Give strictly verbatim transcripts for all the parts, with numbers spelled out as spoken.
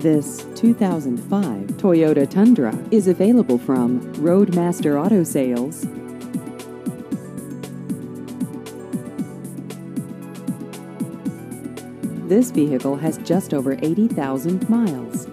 This two thousand five Toyota Tundra is available from Roadmaster Auto Sales. This vehicle has just over eighty thousand miles.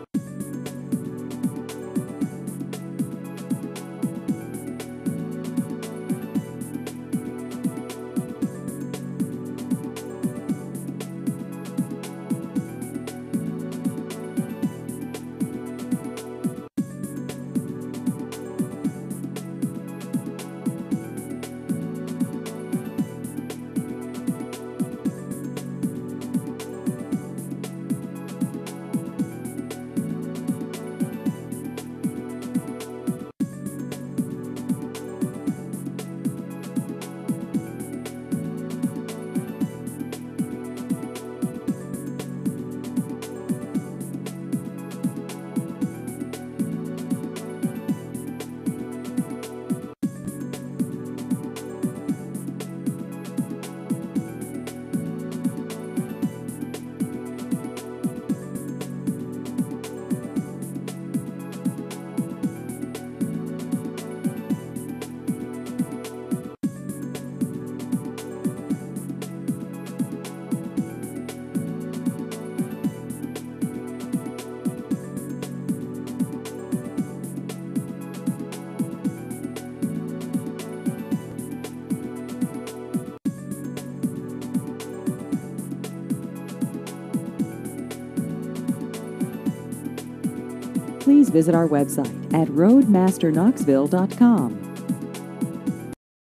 Please visit our website at roadmaster knoxville dot com.